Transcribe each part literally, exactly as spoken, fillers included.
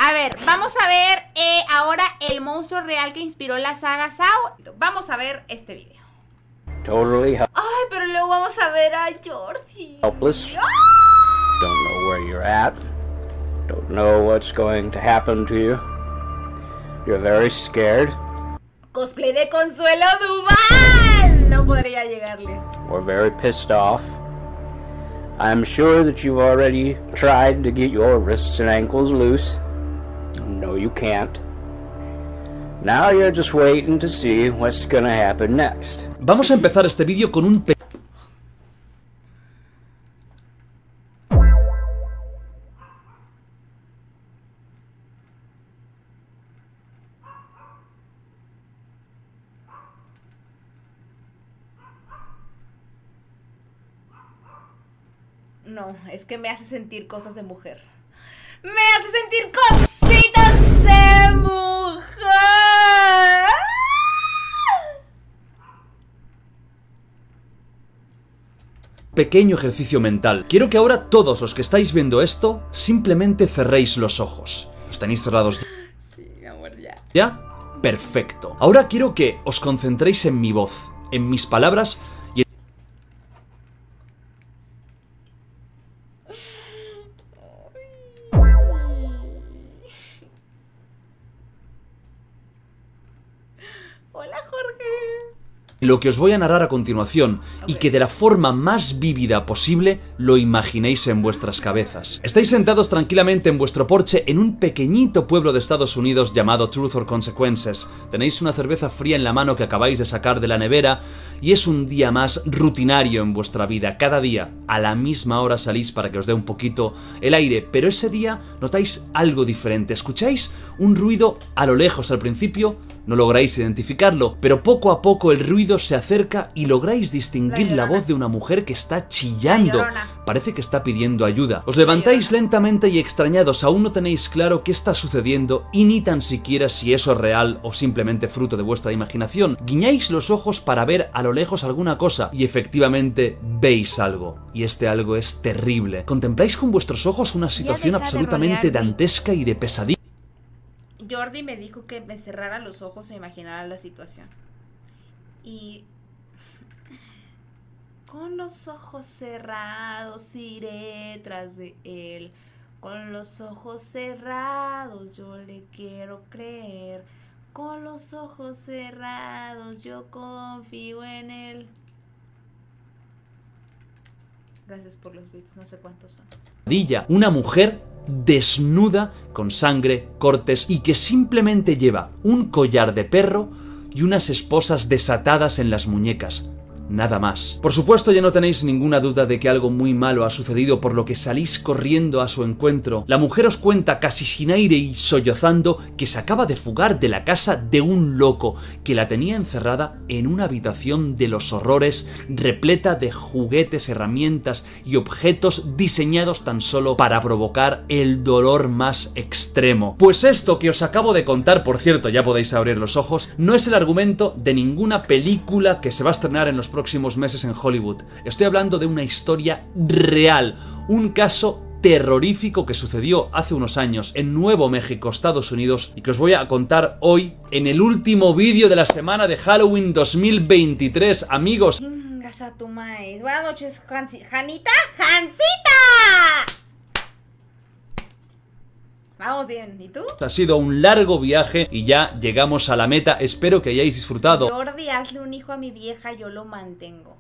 A ver, vamos a ver eh, ahora el monstruo real que inspiró la saga Saw. Vamos a ver este video. Totally Ay, pero luego vamos a ver a Jordi. helpless. ¡Ah! Don't know where you're at. Don't know what's going to happen to you. You're very scared. Cosplay de Consuelo Duval. No podría llegarle. We're very pissed off. I'm sure that you've already tried to get your wrists and ankles loose. No, you can't. Now you're just waiting to see what's gonna happen next. Vamos a empezar este vídeo con un pe... No, es que me hace sentir cosas de mujer. Me hace sentir cositas de mujer. Pequeño ejercicio mental. Quiero que ahora todos los que estáis viendo esto simplemente cerréis los ojos. ¿Los tenéis cerrados? Sí, mi amor, ya. ¿Ya? Perfecto. Ahora quiero que os concentréis en mi voz, en mis palabras y en... Hola, Jorge. lo que os voy a narrar a continuación, y que de la forma más vívida posible lo imaginéis en vuestras cabezas. Estáis sentados tranquilamente en vuestro porche en un pequeñito pueblo de Estados Unidos llamado Truth or Consequences. Tenéis una cerveza fría en la mano que acabáis de sacar de la nevera y es un día más rutinario en vuestra vida. Cada día, a la misma hora salís para que os dé un poquito el aire, pero ese día notáis algo diferente. Escucháis un ruido a lo lejos al principio. No lográis identificarlo, pero poco a poco el ruido se acerca y lográis distinguir la, la voz de una mujer que está chillando. Parece que está pidiendo ayuda. Os levantáis lentamente y extrañados, aún no tenéis claro qué está sucediendo y ni tan siquiera si eso es real o simplemente fruto de vuestra imaginación. Guiñáis los ojos para ver a lo lejos alguna cosa y efectivamente veis algo. Y este algo es terrible. Contempláis con vuestros ojos una situación absolutamente dantesca y de pesadilla. Jordi me dijo que me cerrara los ojos e imaginara la situación. Y con los ojos cerrados iré tras de él. Con los ojos cerrados yo le quiero creer. Con los ojos cerrados yo confío en él. Gracias por los beats, no sé cuántos son. Una mujer desnuda, con sangre, cortes y que simplemente lleva un collar de perro y unas esposas desatadas en las muñecas. Nada más. Por supuesto, ya no tenéis ninguna duda de que algo muy malo ha sucedido, por lo que salís corriendo a su encuentro. La mujer os cuenta casi sin aire y sollozando que se acaba de fugar de la casa de un loco que la tenía encerrada en una habitación de los horrores repleta de juguetes, herramientas y objetos diseñados tan solo para provocar el dolor más extremo. Pues esto que os acabo de contar, por cierto, ya podéis abrir los ojos, no es el argumento de ninguna película que se va a estrenar en los próximos próximos meses en Hollywood. Estoy hablando de una historia real, un caso terrorífico que sucedió hace unos años en Nuevo México, Estados Unidos, y que os voy a contar hoy en el último vídeo de la semana de Halloween dos mil veintitrés, amigos. Buenas noches, Hansi. ¿Janita? ¡Jancita! Vamos bien, ¿y tú? Ha sido un largo viaje y ya llegamos a la meta. Espero que hayáis disfrutado. Jordi, hazle un hijo a mi vieja, yo lo mantengo.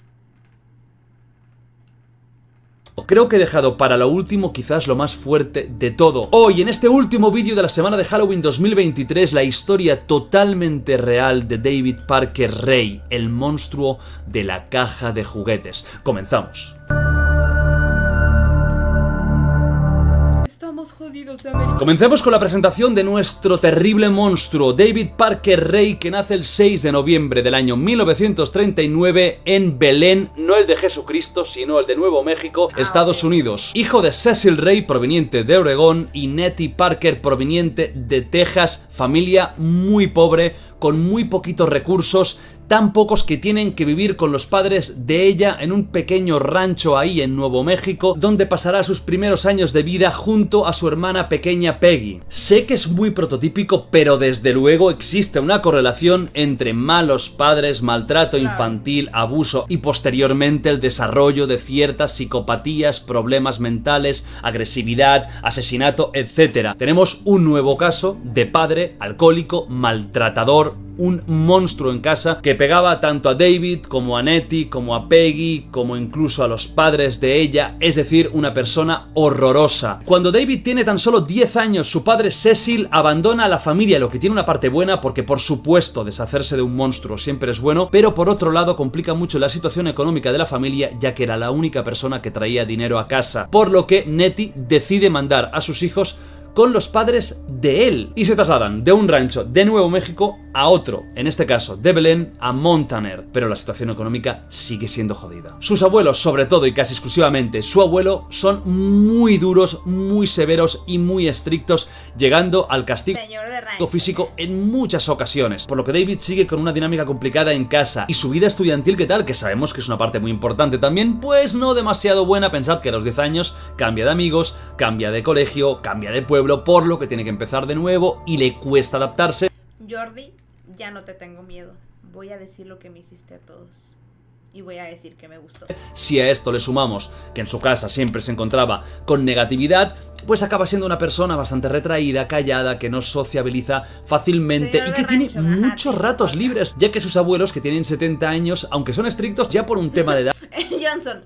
Creo que he dejado para lo último quizás lo más fuerte de todo. Hoy, en este último vídeo de la semana de Halloween dos mil veintitrés, la historia totalmente real de David Parker Ray, el monstruo de la caja de juguetes. Comenzamos. Jodidos de América. Comencemos con la presentación de nuestro terrible monstruo, David Parker Ray, que nace el seis de noviembre del año mil novecientos treinta y nueve en Belén, no el de Jesucristo, sino el de Nuevo México, ah, Estados okay. Unidos. Hijo de Cecil Ray, proveniente de Oregón, y Nettie Parker, proveniente de Texas, familia muy pobre, con muy poquitos recursos. tan pocos que tienen que vivir con los padres de ella en un pequeño rancho ahí en Nuevo México, donde pasará sus primeros años de vida junto a su hermana pequeña Peggy. Sé que es muy prototípico, pero desde luego existe una correlación entre malos padres, maltrato infantil, abuso y posteriormente el desarrollo de ciertas psicopatías, problemas mentales, agresividad, asesinato, etcétera. Tenemos un nuevo caso de padre alcohólico, maltratador, un monstruo en casa que pegaba tanto a David como a Nettie, como a Peggy, como incluso a los padres de ella, es decir, una persona horrorosa. Cuando David tiene tan solo diez años, su padre Cecil abandona a la familia, lo que tiene una parte buena porque por supuesto deshacerse de un monstruo siempre es bueno, pero por otro lado complica mucho la situación económica de la familia, ya que era la única persona que traía dinero a casa, por lo que Nettie decide mandar a sus hijos con los padres de él y se trasladan de un rancho de Nuevo México a otro, en este caso de Belén a Montaner, pero la situación económica sigue siendo jodida. Sus abuelos, sobre todo y casi exclusivamente su abuelo, son muy duros, muy severos y muy estrictos, llegando al castigo físico en muchas ocasiones, por lo que David sigue con una dinámica complicada en casa. Y su vida estudiantil, ¿qué tal? Que sabemos que es una parte muy importante también, pues no demasiado buena. Pensad que a los diez años cambia de amigos, cambia de colegio, cambia de pueblo, por lo que tiene que empezar de nuevo y le cuesta adaptarse. Jordi, ya no te tengo miedo. Voy a decir lo que me hiciste a todos. Y voy a decir que me gustó. Si a esto le sumamos que en su casa siempre se encontraba con negatividad, pues acaba siendo una persona bastante retraída, callada, que no sociabiliza fácilmente y que tiene muchos ratos libres, ya que sus abuelos, que tienen setenta años, aunque son estrictos ya por un tema de edad, Johnson,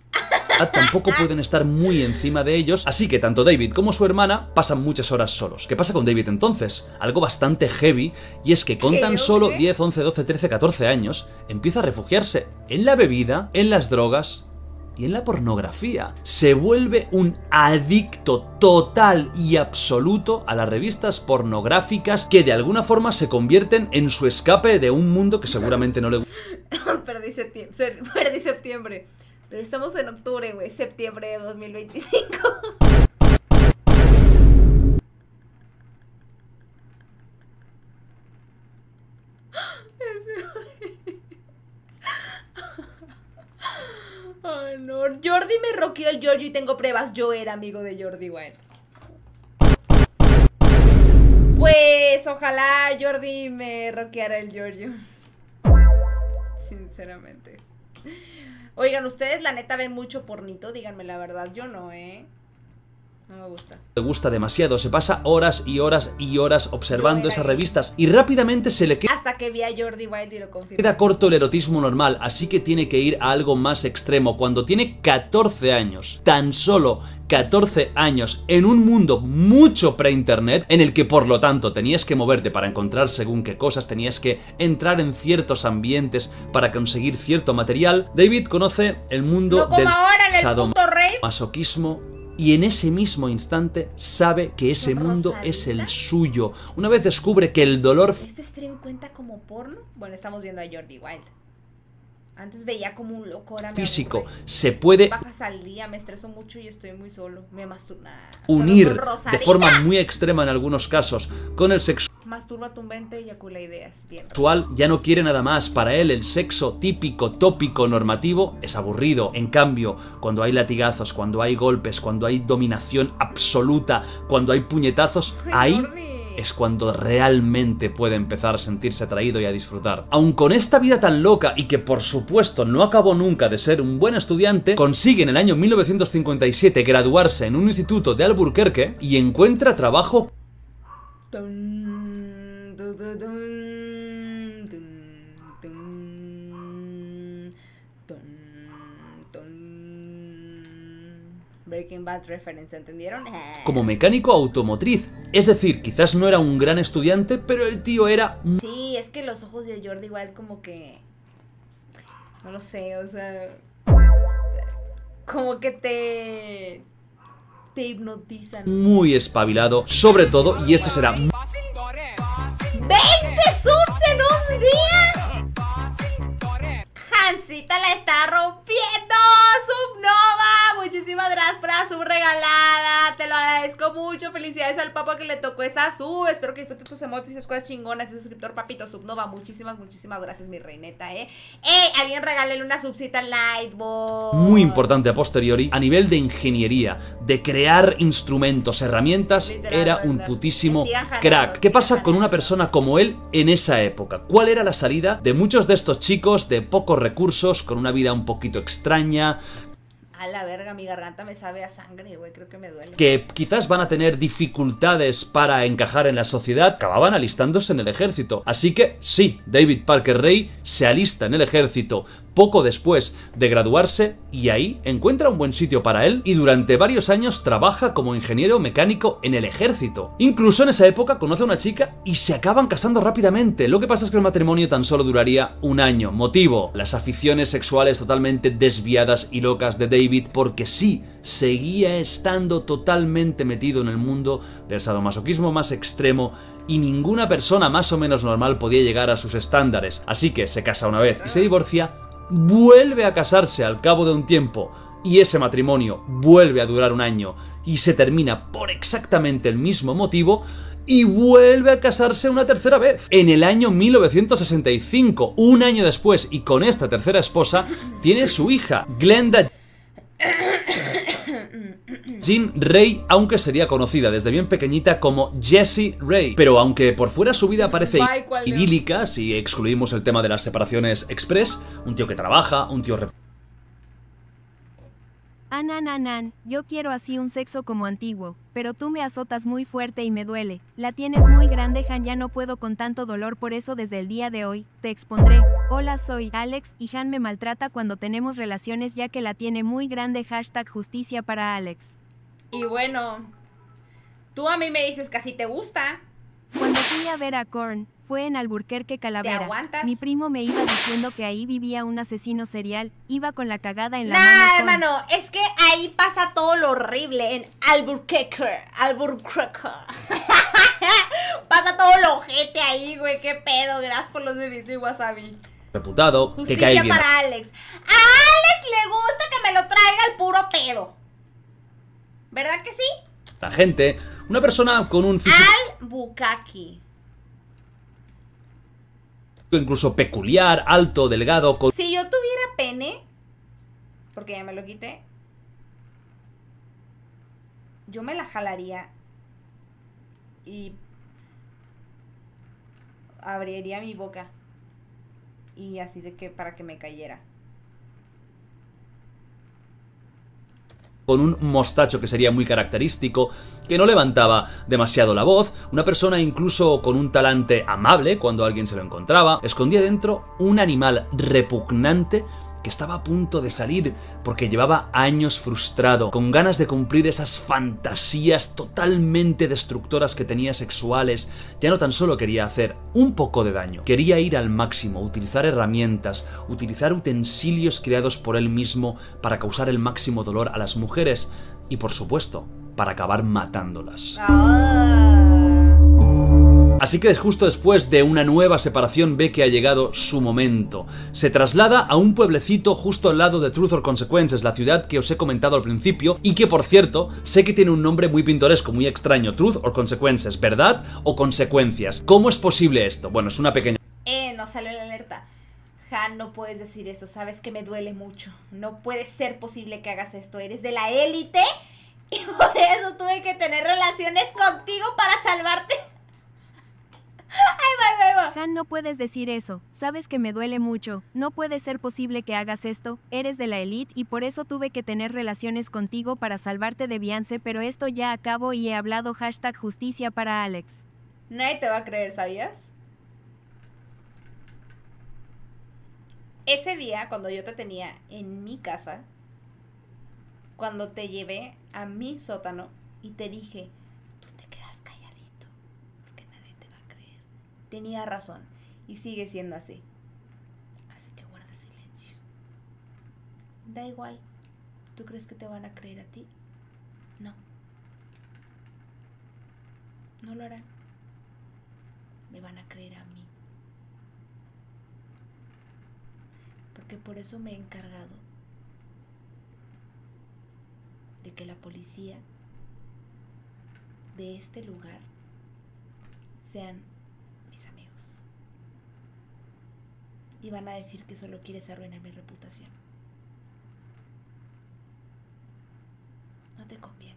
tampoco pueden estar muy encima de ellos, así que tanto David como su hermana pasan muchas horas solos. ¿Qué pasa con David entonces? Algo bastante heavy, y es que con tan solo diez, once, doce, trece, catorce años empieza a refugiarse en la bebida, en las drogas y en la pornografía. Se vuelve un adicto total y absoluto a las revistas pornográficas que de alguna forma se convierten en su escape de un mundo que seguramente no le gusta. Perdí septiembre, perdí septiembre. Pero estamos en octubre, güey, septiembre de dos mil veinticinco. Ay, no. Jordi me rockeó el Giorgio y tengo pruebas. Yo era amigo de Jordi Wild. Pues ojalá Jordi me rockeara el Giorgio. Sinceramente. Oigan, ¿ustedes la neta ven mucho pornito? Díganme la verdad, yo no, ¿eh? No me gusta. Le gusta demasiado, se pasa horas y horas y horas observando esas revistas y rápidamente se le queda... Hasta que vi a Jordi Wild y lo confirmé. Queda corto el erotismo normal, así que tiene que ir a algo más extremo. Cuando tiene catorce años, tan solo catorce años, en un mundo mucho pre-internet, en el que por lo tanto tenías que moverte para encontrar según qué cosas, tenías que entrar en ciertos ambientes para conseguir cierto material, David conoce el mundo no como del ahora en el puto rey. Masoquismo. Y en ese mismo instante sabe que ese mundo es el suyo. Una vez descubre que el dolor... ¿Este stream cuenta como porno? Bueno, estamos viendo a Jordi Wild. Antes veía como un loco, ahora me físico aburre. se puede... Bajas al día, me estreso mucho y estoy muy solo. Me masturbo. Unir de forma muy extrema en algunos casos con el sexo. Masturba tu mente y eyacula ideas. Bien. Sexual, ya no quiere nada más. Para él el sexo típico, tópico, normativo es aburrido. En cambio, cuando hay latigazos, cuando hay golpes, cuando hay dominación absoluta, cuando hay puñetazos, Ay, ahí Jordi. es cuando realmente puede empezar a sentirse atraído y a disfrutar. Aun con esta vida tan loca y que por supuesto no acabó nunca de ser un buen estudiante, consigue en el año mil novecientos cincuenta y siete graduarse en un instituto de Albuquerque y encuentra trabajo Dun, dun, dun, dun, dun, dun, dun, dun. Breaking Bad reference, ¿entendieron? como mecánico automotriz. Es decir, quizás no era un gran estudiante, pero el tío era... Sí, es que los ojos de Jordi Wild como que... No lo sé, o sea... Como que te... Te hipnotizan. muy espabilado, sobre todo, y esto será... ¡veinte subs en un día! Hansita la está rompiendo. Subnova, muchísimas gracias por la sub regalada. Te lo agradezco agradezco mucho. Felicidades al Papa que le tocó esa sub. Espero que disfrutes tus emotes y esas cosas chingonas. Y suscriptor, papito Subnova. Muchísimas, muchísimas gracias, mi reineta, eh. ¡Ey! Alguien regálele una subcita al Lightbot. Muy importante a posteriori, a nivel de ingeniería, de crear instrumentos, herramientas, Literal, era verdad. un putísimo Que sigan jalando, crack. ¿Qué sigan pasa con jalando. una persona como él en esa época? ¿Cuál era la salida de muchos de estos chicos de pocos recursos, con una vida un poquito extraña, A la verga, mi garganta me sabe a sangre, güey. Creo que me duele. que quizás van a tener dificultades para encajar en la sociedad? Acababan alistándose en el ejército. Así que sí, David Parker Ray se alista en el ejército poco después de graduarse y ahí encuentra un buen sitio para él y durante varios años trabaja como ingeniero mecánico en el ejército. Incluso en esa época conoce a una chica y se acaban casando rápidamente. Lo que pasa es que el matrimonio tan solo duraría un año. Motivo: las aficiones sexuales totalmente desviadas y locas de David, porque sí, seguía estando totalmente metido en el mundo del sadomasoquismo más extremo y ninguna persona más o menos normal podía llegar a sus estándares. Así que se casa una vez y se divorcia, vuelve a casarse al cabo de un tiempo y ese matrimonio vuelve a durar un año y se termina por exactamente el mismo motivo y vuelve a casarse una tercera vez. En el año mil novecientos sesenta y cinco, un año después, y con esta tercera esposa, tiene su hija, Glenda Jean Ray, aunque sería conocida desde bien pequeñita como Jessie Ray. Pero aunque por fuera su vida parece Bye, ¿cuál de- idílica, si excluimos el tema de las separaciones express, un tío que trabaja, un tío... Anananan, yo quiero así un sexo como antiguo, pero tú me azotas muy fuerte y me duele. La tienes muy grande, Han, ya no puedo con tanto dolor, por eso desde el día de hoy, te expondré. Hola, soy Alex, y Han me maltrata cuando tenemos relaciones ya que la tiene muy grande. Hashtag justicia para Alex. Y bueno, tú a mí me dices que así te gusta. Cuando fui a ver a Korn, fue en Alburquerque, Calavera. ¿Te aguantas? Mi primo me iba diciendo que ahí vivía un asesino serial, iba con la cagada en la Nah, mano. con- hermano, es que ahí pasa todo lo horrible en Albuquerque. Albuquerque. Pasa todo lo ojete ahí, güey. Qué pedo. Gracias por los de Disney Wasabi. reputado, que cae Justicia bien. para Alex. A Alex le gusta que me lo traiga el puro pedo. ¿Verdad que sí? La gente, una persona con un físico Albuquerque. incluso peculiar, alto, delgado, con Si yo tuviera pene, porque ya me lo quité, yo me la jalaría y abriría mi boca y así de que para que me cayera. con un mostacho que sería muy característico, que no levantaba demasiado la voz, una persona incluso con un talante amable cuando alguien se lo encontraba, escondía dentro un animal repugnante que estaba a punto de salir porque llevaba años frustrado, con ganas de cumplir esas fantasías totalmente destructoras que tenía sexuales. Ya no tan solo quería hacer un poco de daño, quería ir al máximo, utilizar herramientas, utilizar utensilios creados por él mismo para causar el máximo dolor a las mujeres y, por supuesto, para acabar matándolas. Ah. Así que justo después de una nueva separación ve que ha llegado su momento. Se traslada a un pueblecito justo al lado de Truth or Consequences, la ciudad que os he comentado al principio y que, por cierto, sé que tiene un nombre muy pintoresco, muy extraño. Truth or Consequences, ¿verdad o consecuencias? ¿Cómo es posible esto? Bueno, es una pequeña... Eh, no salió la alerta. Han, no puedes decir eso, sabes que me duele mucho. No puede ser posible que hagas esto. Eres de la élite y por eso tuve que tener relaciones contigo para salvarte. Ahí va, ahí va. Han, no puedes decir eso, sabes que me duele mucho, no puede ser posible que hagas esto, eres de la elite y por eso tuve que tener relaciones contigo para salvarte de Beyoncé, pero esto ya acabó y he hablado. Hashtag justicia para Alex. Nadie te va a creer, ¿sabías? Ese día, cuando yo te tenía en mi casa, cuando te llevé a mi sótano y te dije, tú te quedas calladito, porque nadie te va a creer. Tenía razón y sigue siendo así. Así que guarda silencio. Da igual. ¿Tú crees que te van a creer a ti? No. No lo harán. Me van a creer a mí. Porque por eso me he encargado de que la policía de este lugar sean mis amigos. Y van a decir que solo quieres arruinar mi reputación. No te conviene.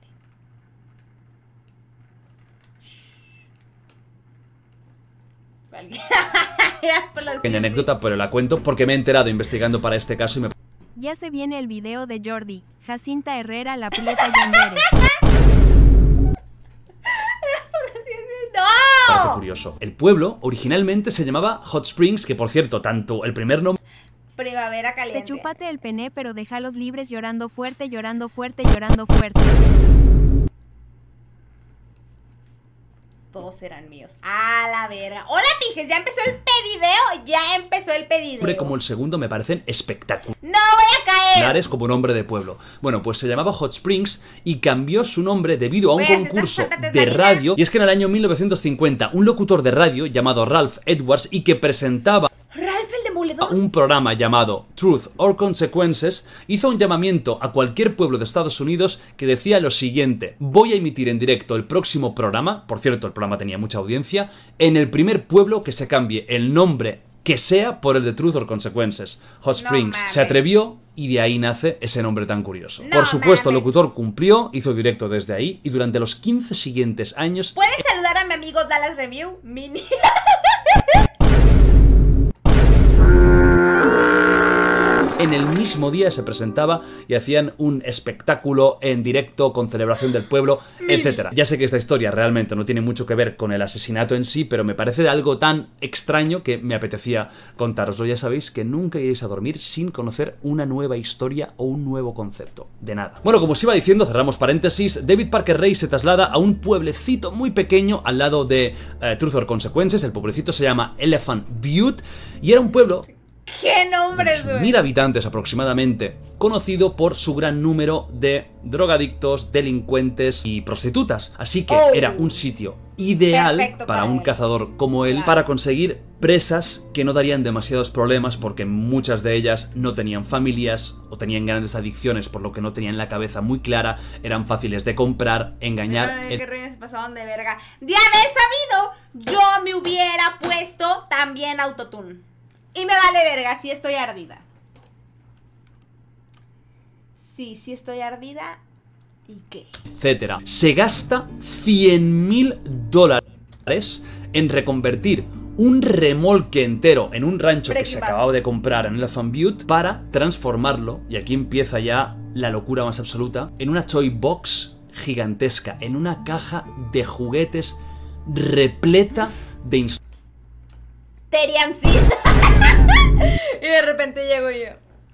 Pequeña anécdota, pero la cuento porque me he enterado investigando para este caso y me... Ya se viene el video de Jordi, Jacinta Herrera, la prieta Yandere. parece curioso. El pueblo originalmente se llamaba Hot Springs, que por cierto, tanto el primer nombre... Primavera caliente. Te chupate el pene, pero déjalos libres llorando fuerte, llorando fuerte, llorando fuerte. Todos eran míos. A la verga. Hola, pijes, ya empezó el pedideo. Ya empezó el pedideo. Como el segundo me parecen espectaculares. ¡No voy a caer! Como nombre de pueblo. Bueno, pues se llamaba Hot Springs y cambió su nombre debido a un Oye, concurso ¿estás- estás- de estás- radio. Y es que en el año mil novecientos cincuenta, un locutor de radio llamado Ralph Edwards y que presentaba Ralph el demoledor. un programa llamado Truth or Consequences, hizo un llamamiento a cualquier pueblo de Estados Unidos que decía lo siguiente: voy a emitir en directo el próximo programa, por cierto el programa tenía mucha audiencia, en el primer pueblo que se cambie el nombre que sea por el de Truth or Consequences. Hot No Springs mames. se atrevió y de ahí nace ese nombre tan curioso. No por supuesto, el mames. locutor cumplió, hizo directo desde ahí y durante los quince siguientes años... ¿Puedes saludar a mi amigo Dallas Review? Mini. En el mismo día se presentaba y hacían un espectáculo en directo con celebración del pueblo, etcétera. Ya sé que esta historia realmente no tiene mucho que ver con el asesinato en sí, pero me parece de algo tan extraño que me apetecía contaroslo. Ya sabéis que nunca iréis a dormir sin conocer una nueva historia o un nuevo concepto. De nada. Bueno, como os iba diciendo, cerramos paréntesis, David Parker Ray se traslada a un pueblecito muy pequeño al lado de eh, Truth or Consequences. El pueblecito se llama Elephant Butte y era un pueblo... ¡Qué nombre, güey! mil habitantes aproximadamente, conocido por su gran número de drogadictos, delincuentes y prostitutas. Así que Oh. era un sitio ideal Perfecto para para un él. cazador como él, Claro. para conseguir presas que no darían demasiados problemas porque muchas de ellas no tenían familias o tenían grandes adicciones, por lo que no tenían la cabeza muy clara, eran fáciles de comprar, engañar... Ay, qué rollo se pasaban de verga. De haber sabido, yo me hubiera puesto también autotune. Y me vale verga si estoy ardida. Sí, sí estoy ardida. ¿Y qué? etcétera. Se gasta cien mil dólares en reconvertir un remolque entero en un rancho que Breaking se Bad. acababa de comprar en Elephant Butte para transformarlo, y aquí empieza ya la locura más absoluta, en una toy box gigantesca, en una caja de juguetes repleta de instrumentos. Terian sí. Y de repente llego yo.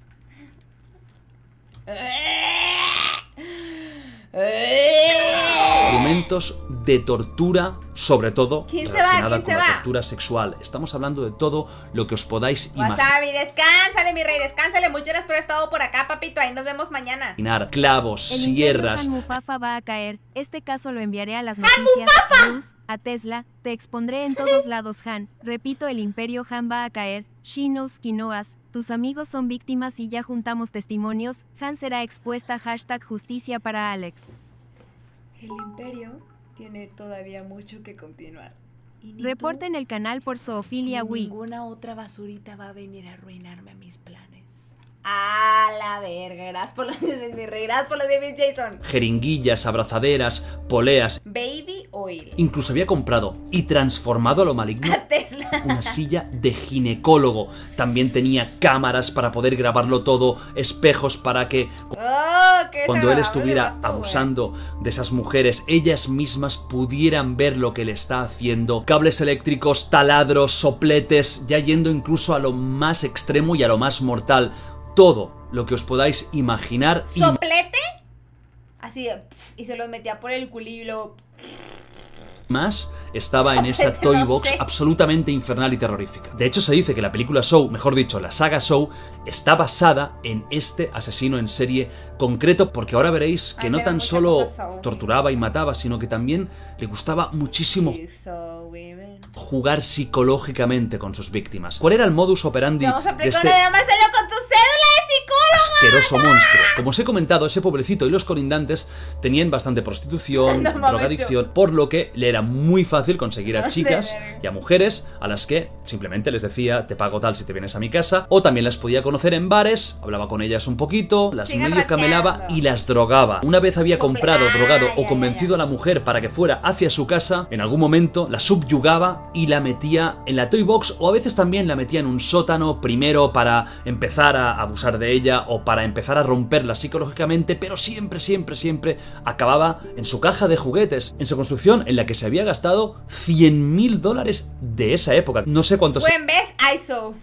Instrumentos de tortura, sobre todo ¿Quién se va? relacionada ¿Quién con se la va? tortura sexual. Estamos hablando de todo lo que os podáis Wasabi, descánsale, mi rey, descánsale. Muchas gracias por haber estado por acá, papito. Ahí nos vemos mañana. imaginar. Clavos, El sierras, infierno Han Mufafa va a caer. Este caso lo enviaré a las noticias. Bruce, a Tesla. Te expondré en todos lados, Han. Repito, el imperio Han va a caer. She knows quinoas. Tus amigos son víctimas y ya juntamos testimonios. Han será expuesta. Hashtag justicia para Alex. El imperio tiene todavía mucho que continuar. Y ni Reporta en el canal por tú, zoofilia ni Wii. ninguna otra basurita va a venir a arruinarme mis planes. A la verga. Gracias por los diez, mi rey. Gracias por los diez, Jason. jeringuillas, abrazaderas, poleas. Baby oil. Incluso había comprado y transformado a lo maligno A Tesla. una silla de ginecólogo. También tenía cámaras para poder grabarlo todo, espejos para que Oh, qué cuando él desagradable estuviera vato, güey. abusando de esas mujeres, ellas mismas pudieran ver lo que le está haciendo. Cables eléctricos, taladros, sopletes, ya yendo incluso a lo más extremo y a lo más mortal. Todo lo que os podáis imaginar y ¿Soplete? Así de... pf, y se los metía por el culillo y luego... más estaba en esa Soplete, toy no box sé. absolutamente infernal y terrorífica. De hecho, se dice que la película Saw, mejor dicho, la saga Saw, está basada en este asesino en serie concreto, porque ahora veréis que Ay, no pero tan mucha solo cosa Saw. torturaba y mataba, sino que también le gustaba muchísimo You're so women. jugar psicológicamente con sus víctimas. ¿Cuál era el modus operandi Te vamos a de aplicar este una de Marcelo con tu cédula de psicólogo. asqueroso monstruo. Como os he comentado, ese pobrecito y los colindantes tenían bastante prostitución, No, drogadicción, por lo que le era muy fácil conseguir a No chicas sé. y a mujeres a las que simplemente les decía, te pago tal si te vienes a mi casa, o también las podía conocer en bares, hablaba con ellas un poquito, las Sigan medio camelaba racheando. y las drogaba. Una vez había Sople- comprado, Ah, drogado ya, o ya, convencido ya. a la mujer para que fuera hacia su casa, en algún momento la subyugaba y la metía en la toy box, o a veces también la metía en un sótano, primero para empezar a abusar de ella o para empezar a romperla psicológicamente, pero siempre, siempre, siempre acababa en su caja de juguetes, en su construcción en la que se había gastado cien mil dólares de esa época. No sé cuántos Buen ves, I saw.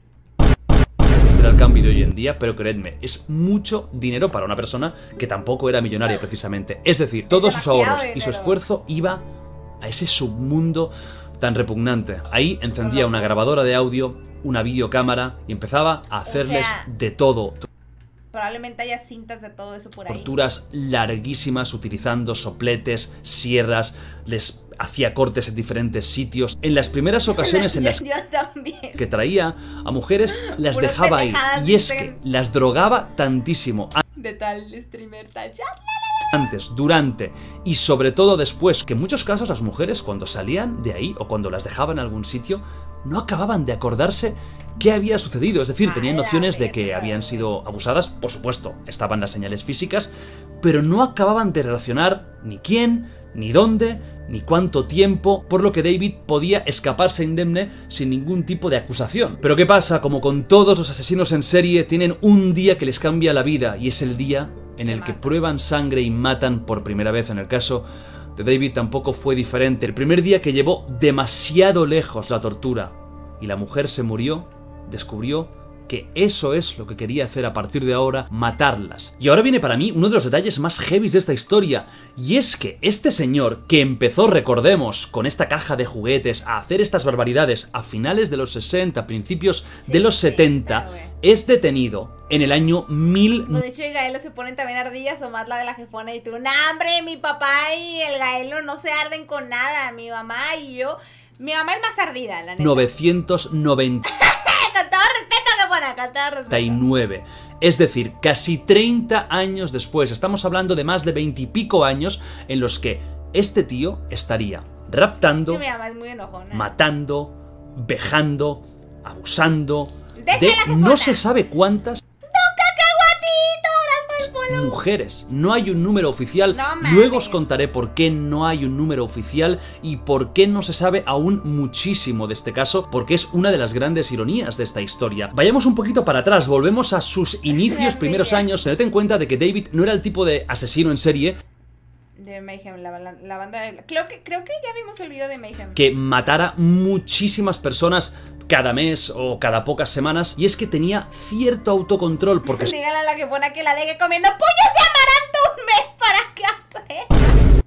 era el cambio de hoy en día, pero creedme, es mucho dinero para una persona que tampoco era millonaria precisamente. Es decir, todos sus demasiado ahorros y su dinero. esfuerzo iba a ese submundo tan repugnante. Ahí encendía una grabadora de audio, una videocámara y empezaba a hacerles sea, de todo. Probablemente haya cintas de todo eso por ahí. Torturas larguísimas utilizando sopletes, sierras, les hacía cortes en diferentes sitios. En las primeras ocasiones en las Yo también. que traía a mujeres, las Puras dejaba ahí. pendejadas Y es dicen. que las drogaba tantísimo. De tal streamer, tal chat. Antes, durante y sobre todo después, que en muchos casos las mujeres cuando salían de ahí o cuando las dejaban en algún sitio no acababan de acordarse qué había sucedido, es decir, tenían A la nociones de que verga. habían sido abusadas, por supuesto, estaban las señales físicas, pero no acababan de relacionar ni quién, ni dónde, ni cuánto tiempo, por lo que David podía escaparse indemne sin ningún tipo de acusación. Pero ¿qué pasa? Como con todos los asesinos en serie, tienen un día que les cambia la vida, y es el día en el que prueban sangre y matan por primera vez. En el caso de David tampoco fue diferente. El primer día que llevó demasiado lejos la tortura y la mujer se murió, descubrió que eso es lo que quería hacer a partir de ahora, matarlas. Y ahora viene para mí uno de los detalles más heavies de esta historia, y es que este señor, que empezó, recordemos, con esta caja de juguetes a hacer estas barbaridades a finales de los sesenta, principios de los setenta, güey. es detenido en el año mil... Pues de hecho, el Gaelo se ponen también ardillas o más la de la jefona y tú. Nah, hombre, mi papá y el Gaelo no se arden con nada. Mi mamá y yo. Mi mamá es más ardida, la neta. novecientos noventa Con todo respeto, jefona, con todo respeto. y nueve. Es decir, casi treinta años después. Estamos hablando de más de veinte y pico años en los que este tío estaría raptando, Es que mi mamá es muy enojona. matando, vejando, abusando Déjala, de jefona. no se sabe cuántas ¡Cacahuatito! Gracias por el follow. mujeres. No hay un número oficial. No mames. Luego os contaré por qué no hay un número oficial y por qué no se sabe aún muchísimo de este caso, porque es una de las grandes ironías de esta historia. Vayamos un poquito para atrás, volvemos a sus inicios, La primeros bella. años. Tened en cuenta de que David no era el tipo de asesino en serie De Mayhem, la, la, la banda de... Creo que, creo que ya vimos el video de Mayhem. que matara muchísimas personas cada mes o cada pocas semanas, y es que tenía cierto autocontrol porque Dígale a la jefona que la deje comiendo pollos de amaranto un mes para que aprenda.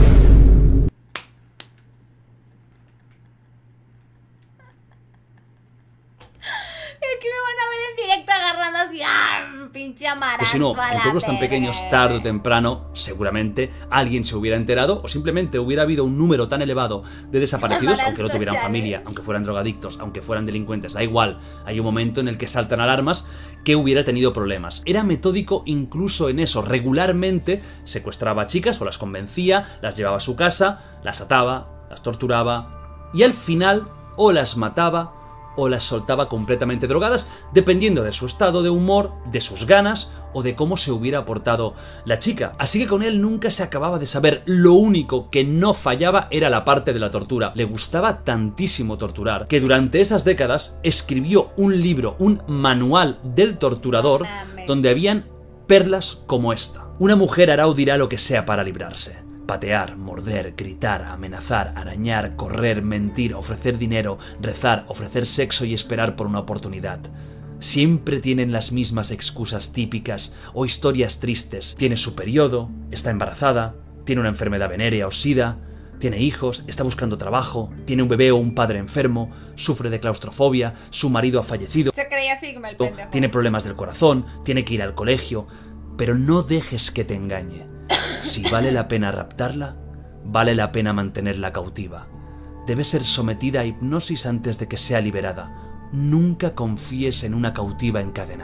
Y aquí me van a ver en directo agarrando así, ¡ah! Pinche amaranto. Pues si no, a en la pueblos tan verga. pequeños, tarde o temprano, seguramente alguien se hubiera enterado o simplemente hubiera habido un número tan elevado de desaparecidos, aunque no tuvieran familia, aunque fueran drogadictos, aunque fueran delincuentes, da igual. Hay un momento en el que saltan alarmas que hubiera tenido problemas. Era metódico incluso en eso. Regularmente secuestraba a chicas o las convencía, las llevaba a su casa, las ataba, las torturaba y al final o las mataba o las soltaba completamente drogadas, dependiendo de su estado de humor, de sus ganas o de cómo se hubiera portado la chica. Así que con él nunca se acababa de saber. Lo único que no fallaba era la parte de la tortura. Le gustaba tantísimo torturar que durante esas décadas escribió un libro, un manual del torturador, Mames. donde habían perlas como esta. Una mujer hará o dirá lo que sea para librarse. Patear, morder, gritar, amenazar, arañar, correr, mentir, ofrecer dinero, rezar, ofrecer sexo y esperar por una oportunidad. Siempre tienen las mismas excusas típicas o historias tristes. Tiene su periodo, está embarazada, tiene una enfermedad venérea o sida, tiene hijos, está buscando trabajo, tiene un bebé o un padre enfermo, sufre de claustrofobia, su marido ha fallecido, Se creía Sigma el pendejo. tiene problemas del corazón, tiene que ir al colegio, pero no dejes que te engañe. Si vale la pena raptarla, vale la pena mantenerla cautiva. Debe ser sometida a hipnosis antes de que sea liberada. Nunca confíes en una cautiva encadenada.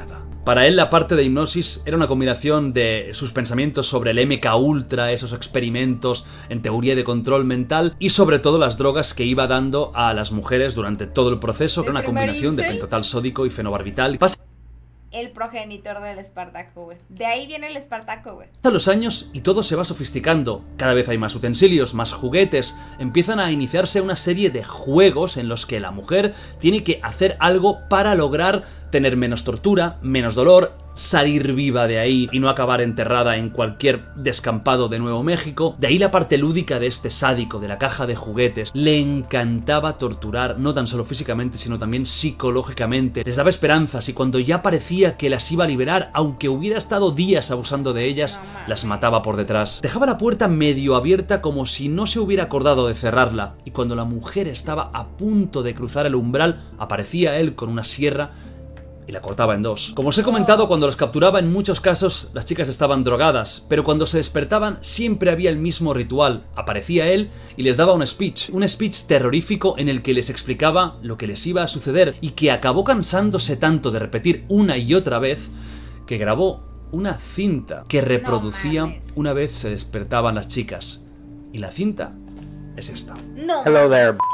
Para él la parte de hipnosis era una combinación de sus pensamientos sobre el M K Ultra, esos experimentos en teoría de control mental y sobre todo las drogas que iba dando a las mujeres durante todo el proceso, que era una combinación de pentotal sódico y fenobarbital. Pasa el progenitor del Espartaco, güey. De ahí viene el Espartaco, güey. Pasan los años y todo se va sofisticando. Cada vez hay más utensilios, más juguetes. Empiezan a iniciarse una serie de juegos en los que la mujer tiene que hacer algo para lograr tener menos tortura, menos dolor, salir viva de ahí y no acabar enterrada en cualquier descampado de Nuevo México. De ahí la parte lúdica de este sádico de la caja de juguetes. Le encantaba torturar, no tan solo físicamente, sino también psicológicamente. Les daba esperanzas y cuando ya parecía que las iba a liberar, aunque hubiera estado días abusando de ellas, no, las mataba por detrás. Dejaba la puerta medio abierta como si no se hubiera acordado de cerrarla, y cuando la mujer estaba a punto de cruzar el umbral, aparecía él con una sierra y la cortaba en dos. Como os he comentado, cuando las capturaba en muchos casos las chicas estaban drogadas, pero cuando se despertaban siempre había el mismo ritual. Aparecía él y les daba un speech, un speech terrorífico en el que les explicaba lo que les iba a suceder y que acabó cansándose tanto de repetir una y otra vez que grabó una cinta que reproducía no una vez se despertaban las chicas. Y la cinta es esta. No. Hello there, b****.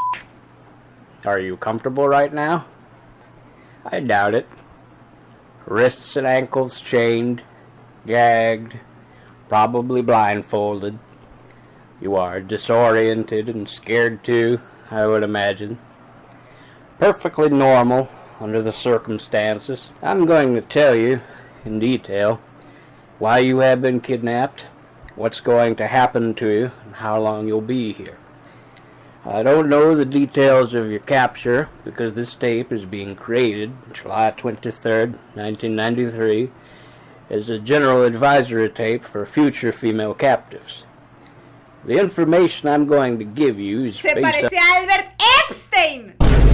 Are you comfortable right now? I doubt it. Wrists and ankles chained, gagged, probably blindfolded. You are disoriented and scared too, I would imagine. Perfectly normal under the circumstances. I'm going to tell you in detail why you have been kidnapped, what's going to happen to you, and how long you'll be here. I don't know the details of your capture because this tape is being created July twenty-third, nineteen ninety-three as a general advisory tape for future female captives. The information I'm going to give you is Se based parece a Albert Epstein.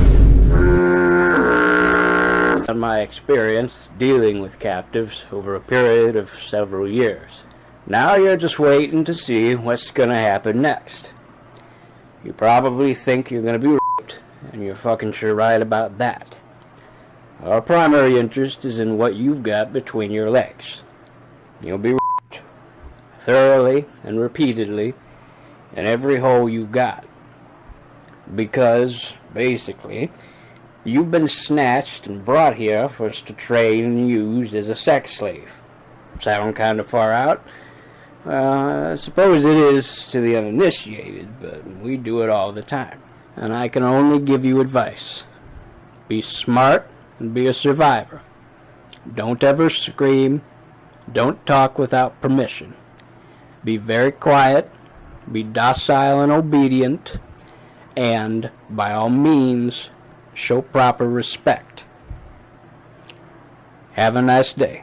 on my experience dealing with captives over a period of several years. Now you're just waiting to see what's going to happen next. You probably think you're gonna be raped, and you're fucking sure right about that. Our primary interest is in what you've got between your legs. You'll be raped thoroughly and repeatedly in every hole you've got. Because, basically, you've been snatched and brought here for us to train and use as a sex slave. Sound kind of far out? Uh, I suppose it is to the uninitiated, but we do it all the time. And I can only give you advice. Be smart and be a survivor. Don't ever scream. Don't talk without permission. Be very quiet. Be docile and obedient. And, by all means, show proper respect. Have a nice day.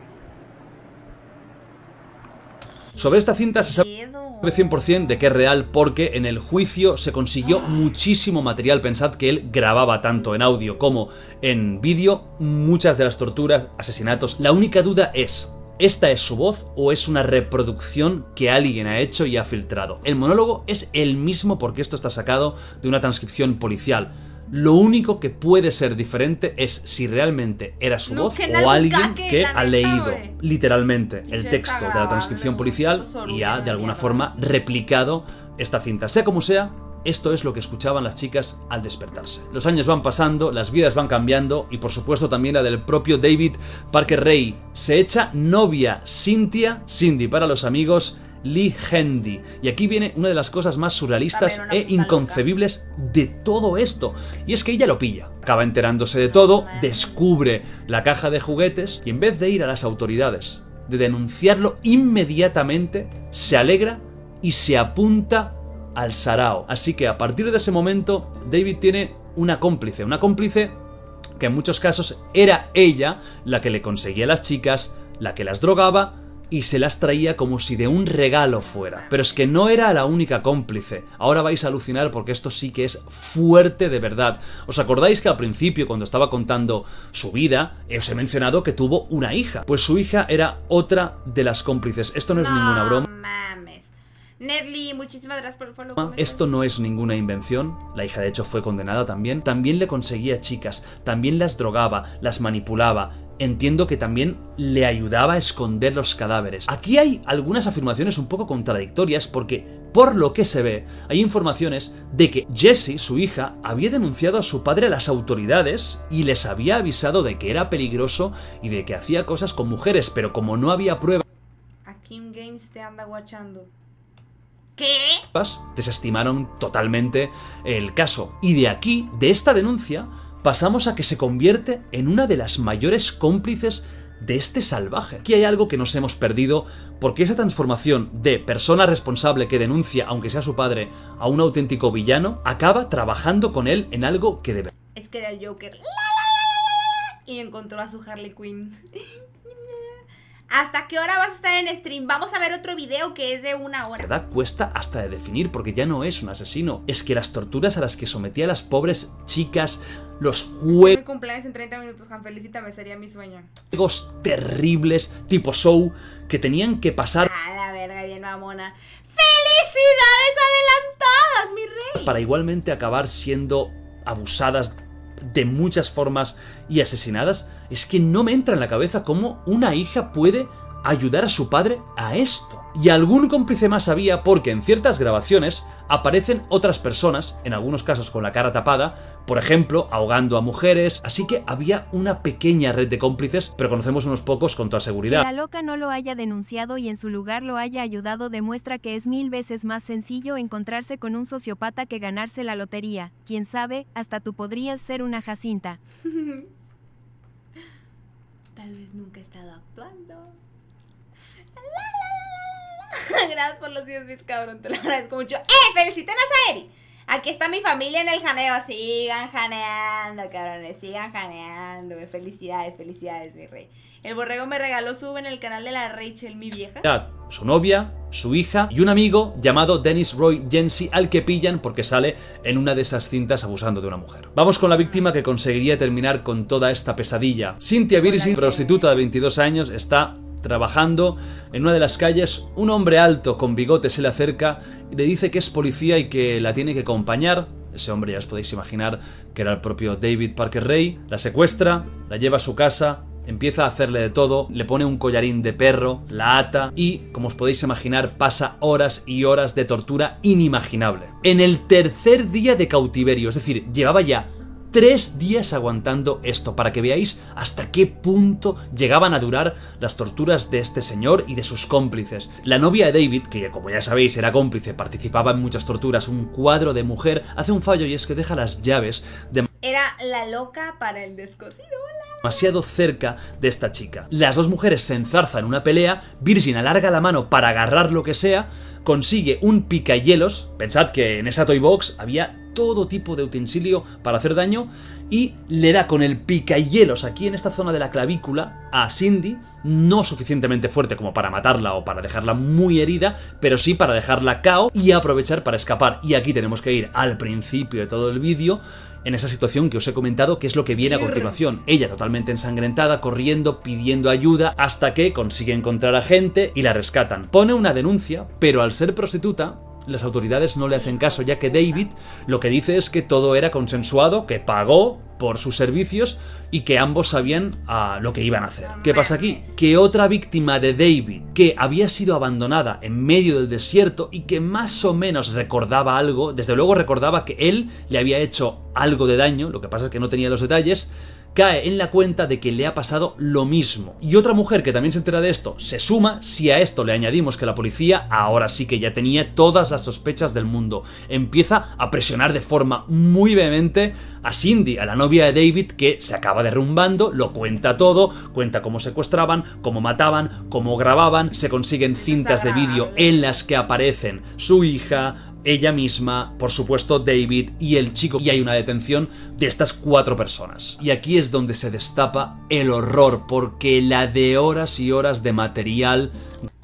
Sobre esta cinta se sabe cien por cien de que es real porque en el juicio se consiguió muchísimo material. Pensad que él grababa tanto en audio como en vídeo muchas de las torturas, asesinatos. La única duda es, ¿esta es su voz o es una reproducción que alguien ha hecho y ha filtrado? El monólogo es el mismo porque esto está sacado de una transcripción policial. Lo único que puede ser diferente es si realmente era su No, voz que o alguien que, que la ha neta, leído güey. literalmente el Pinche texto de la desagradable, transcripción ¿no? policial Puto sorullo y ha de de alguna mierda. forma replicado esta cinta. Sea como sea, esto es lo que escuchaban las chicas al despertarse. Los años van pasando, las vidas van cambiando y por supuesto también la del propio David Parker Ray. Se echa novia Cynthia, Cindy para los amigos, Lee Handy. Y aquí viene una de las cosas más surrealistas También una e puta inconcebibles de todo esto. Y es que ella lo pilla. Acaba enterándose de todo, descubre la caja de juguetes y en vez de ir a las autoridades, de denunciarlo inmediatamente, se alegra y se apunta al sarao. Así que a partir de ese momento, David tiene una cómplice. Una cómplice que en muchos casos era ella la que le conseguía a las chicas, la que las drogaba y se las traía como si de un regalo fuera. Pero es que no era la única cómplice. Ahora vais a alucinar porque esto sí que es fuerte de verdad. ¿Os acordáis que al principio, cuando estaba contando su vida, os he mencionado que tuvo una hija? Pues su hija era otra de las cómplices. Esto no es no, ninguna broma. mames. Nedly, muchísimas gracias por el follow. ¿Cómo Esto estás? no es ninguna invención. La hija de hecho fue condenada también. También le conseguía chicas, también las drogaba, las manipulaba. entiendo que también le ayudaba a esconder los cadáveres. Aquí hay algunas afirmaciones un poco contradictorias porque, por lo que se ve, hay informaciones de que Jessie, su hija, había denunciado a su padre a las autoridades y les había avisado de que era peligroso y de que hacía cosas con mujeres, pero como no había pruebas, A Kim Games te anda guachando. ¿Qué? desestimaron totalmente el caso. Y de aquí, de esta denuncia, pasamos a que se convierte en una de las mayores cómplices de este salvaje. Aquí hay algo que nos hemos perdido, porque esa transformación de persona responsable que denuncia, aunque sea su padre, a un auténtico villano, acaba trabajando con él en algo que debe. Es que era el Joker. La, la, la, la, la, y encontró a su Harley Quinn. ¿Hasta qué hora vas a estar en stream? Vamos a ver otro video que es de una hora. La verdad cuesta hasta de definir, porque ya no es un asesino. Es que las torturas a las que sometía a las pobres chicas, los juegos... Mi cumpleaños en treinta minutos, Juan, felicítame, sería mi sueño. Juegos terribles, tipo show, que tenían que pasar... A la verga, bien mamona. ¡Felicidades adelantadas, mi rey! Para igualmente acabar siendo abusadas de muchas formas y asesinadas. Es que no me entra en la cabeza cómo una hija puede ayudar a su padre a esto. Y algún cómplice más había, porque en ciertas grabaciones aparecen otras personas, en algunos casos con la cara tapada, por ejemplo, ahogando a mujeres, así que había una pequeña red de cómplices, pero conocemos unos pocos con toda seguridad. Que la loca no lo haya denunciado y en su lugar lo haya ayudado demuestra que es mil veces más sencillo encontrarse con un sociópata que ganarse la lotería. Quién sabe, hasta tú podrías ser una Jacinta. Tal vez nunca he estado actuando. Gracias por los diez bits, cabrón, te lo agradezco mucho. ¡Eh! ¡Feliciten a Saeri! Aquí está mi familia en el janeo. Sigan janeando, cabrones, sigan janeando. Felicidades, felicidades, mi rey. El borrego me regaló sub en el canal de la Rachel, mi vieja. Su novia, su hija y un amigo llamado Dennis Roy Jency, al que pillan porque sale en una de esas cintas abusando de una mujer. Vamos con la víctima que conseguiría terminar con toda esta pesadilla. Cynthia Virgin, prostituta de veintidós años, está trabajando en una de las calles. Un hombre alto con bigote se le acerca y le dice que es policía y que la tiene que acompañar. Ese hombre ya os podéis imaginar que era el propio David Parker Ray. La secuestra, la lleva a su casa, empieza a hacerle de todo, le pone un collarín de perro, la ata y, como os podéis imaginar, pasa horas y horas de tortura inimaginable. En el tercer día de cautiverio, es decir, llevaba ya tres días aguantando esto, para que veáis hasta qué punto llegaban a durar las torturas de este señor y de sus cómplices. La novia de David, que como ya sabéis era cómplice, participaba en muchas torturas, un cuadro de mujer, hace un fallo y es que deja las llaves de... Era la loca para el descosido. demasiado cerca de esta chica. Las dos mujeres se enzarzan en una pelea, Virgin alarga la mano para agarrar lo que sea, consigue un picahielos, pensad que en esa toy box había todo tipo de utensilio para hacer daño, y le da con el picahielos aquí en esta zona de la clavícula a Cindy, no suficientemente fuerte como para matarla o para dejarla muy herida, pero sí para dejarla K O y aprovechar para escapar. Y aquí tenemos que ir al principio de todo el vídeo, en esa situación que os he comentado, que es lo que viene a continuación. Ella totalmente ensangrentada, corriendo, pidiendo ayuda, hasta que consigue encontrar a gente y la rescatan. Pone una denuncia, pero al ser prostituta, las autoridades no le hacen caso, ya que David lo que dice es que todo era consensuado, que pagó por sus servicios y que ambos sabían uh, lo que iban a hacer. ¿Qué pasa aquí? Que otra víctima de David, que había sido abandonada en medio del desierto y que más o menos recordaba algo, desde luego recordaba que él le había hecho algo de daño, lo que pasa es que no tenía los detalles, cae en la cuenta de que le ha pasado lo mismo. Y otra mujer que también se entera de esto se suma si a esto le añadimos que la policía ahora sí que ya tenía todas las sospechas del mundo. Empieza a presionar de forma muy vehemente a Cindy, a la novia de David, que se acaba derrumbando, lo cuenta todo, cuenta cómo secuestraban, cómo mataban, cómo grababan, se consiguen cintas de vídeo en las que aparecen su hija, ella misma, por supuesto David y el chico, y hay una detención de estas cuatro personas. Y aquí es donde se destapa el horror, porque la de horas y horas de material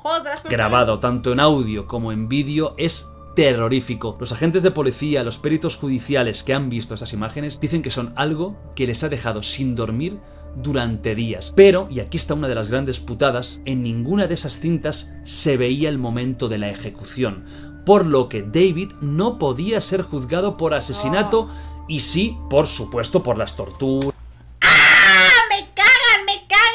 grabado tanto en audio como en vídeo es terrorífico. Los agentes de policía, los peritos judiciales que han visto esas imágenes dicen que son algo que les ha dejado sin dormir durante días. Pero, y aquí está una de las grandes putadas, en ninguna de esas cintas se veía el momento de la ejecución, por lo que David no podía ser juzgado por asesinato y sí, por supuesto, por las torturas. ¡Ah! ¡Me cagan, me cagan!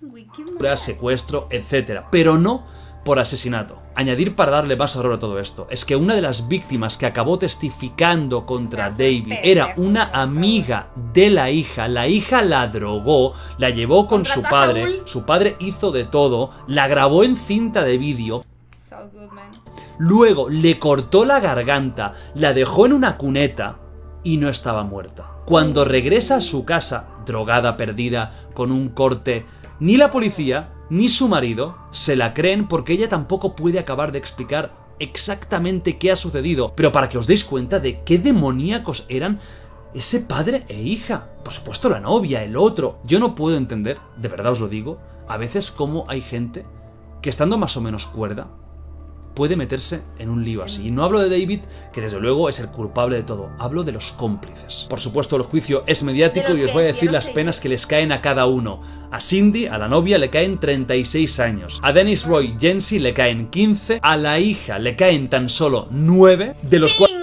güey, ¿qué más? Secuestro, etcétera, pero no por asesinato. Añadir para darle más horror a todo esto es que una de las víctimas que acabó testificando contra David era una amiga de la hija. La hija la drogó, la llevó con su padre, su padre hizo de todo, la grabó en cinta de vídeo. So good, man. Luego le cortó la garganta, la dejó en una cuneta y no estaba muerta. Cuando regresa a su casa, drogada, perdida, con un corte, ni la policía ni su marido se la creen porque ella tampoco puede acabar de explicar exactamente qué ha sucedido. Pero para que os deis cuenta de qué demoníacos eran ese padre e hija. Por supuesto la novia, el otro. Yo no puedo entender, de verdad os lo digo, a veces cómo hay gente que estando más o menos cuerda puede meterse en un lío así. Y no hablo de David, que desde luego es el culpable de todo. Hablo de los cómplices. Por supuesto, el juicio es mediático y os voy a decir las penas que les caen a cada uno. A Cindy, a la novia, le caen treinta y seis años. A Dennis Roy Jency le caen quince. A la hija le caen tan solo nueve, de los cuales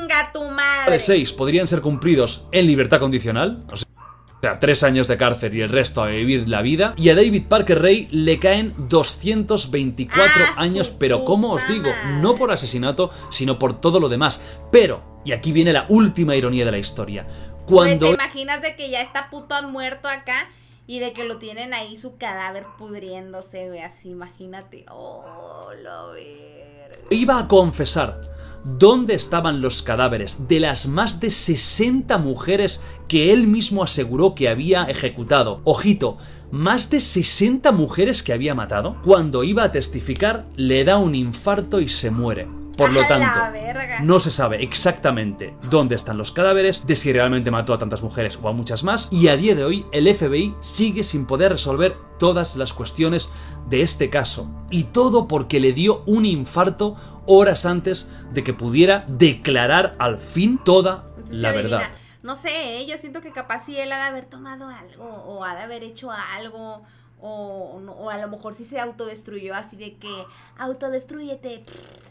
seis podrían ser cumplidos en libertad condicional. O sea, O sea, tres años de cárcel y el resto a vivir la vida. Y a David Parker Ray le caen doscientos veinticuatro ah, años, pero como os digo, no por asesinato, sino por todo lo demás. Pero, y aquí viene la última ironía de la historia, cuando... ¿Te imaginas de que ya está puto muerto acá y de que lo tienen ahí su cadáver pudriéndose, güey? Así, imagínate. Oh, lo verga. Iba a confesar dónde estaban los cadáveres de las más de sesenta mujeres que él mismo aseguró que había ejecutado. Ojito, más de sesenta mujeres que había matado. Cuando iba a testificar, le da un infarto y se muere. Por lo tanto, no se sabe exactamente dónde están los cadáveres, de si realmente mató a tantas mujeres o a muchas más, y a día de hoy el F B I sigue sin poder resolver todas las cuestiones de este caso. Y todo porque le dio un infarto horas antes de que pudiera declarar al fin toda la verdad. No sé, yo siento que capaz si él ha de haber tomado algo, o ha de haber hecho algo, o, o a lo mejor sí se autodestruyó, así de que autodestrúyete.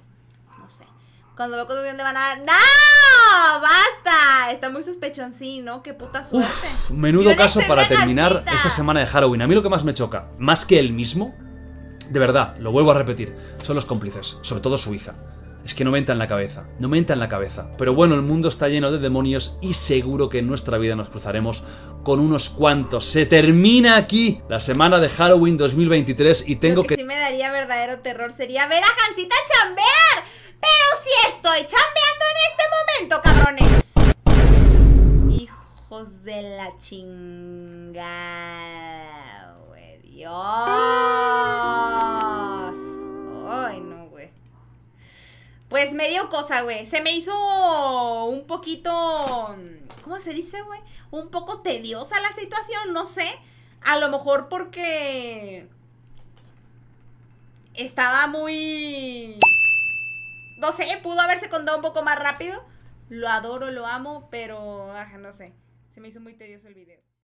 No sé. Cuando veo cosas donde van a... ¡No! ¡Basta! Está muy sospechoncín, ¿no? ¡Qué puta suerte! Uf, menudo caso para terminar esta semana de Halloween. A mí lo que más me choca, más que él mismo, de verdad, lo vuelvo a repetir, son los cómplices, sobre todo su hija. Es que no me entra en la cabeza, no me entra en la cabeza. Pero bueno, el mundo está lleno de demonios y seguro que en nuestra vida nos cruzaremos con unos cuantos. Se termina aquí la semana de Halloween dos mil veintitrés y tengo que... Lo que sí me daría verdadero terror sería ver a Hansita chambear. Pero sí estoy chambeando en este momento, cabrones. Hijos de la chingada, güey. Dios. Ay, no, güey. Pues me dio cosa, güey. Se me hizo un poquito... ¿Cómo se dice, güey? Un poco tediosa la situación, no sé. A lo mejor porque... estaba muy... no sé, pudo haberse contado un poco más rápido. Lo adoro, lo amo, pero... ah, no sé. Se me hizo muy tedioso el video.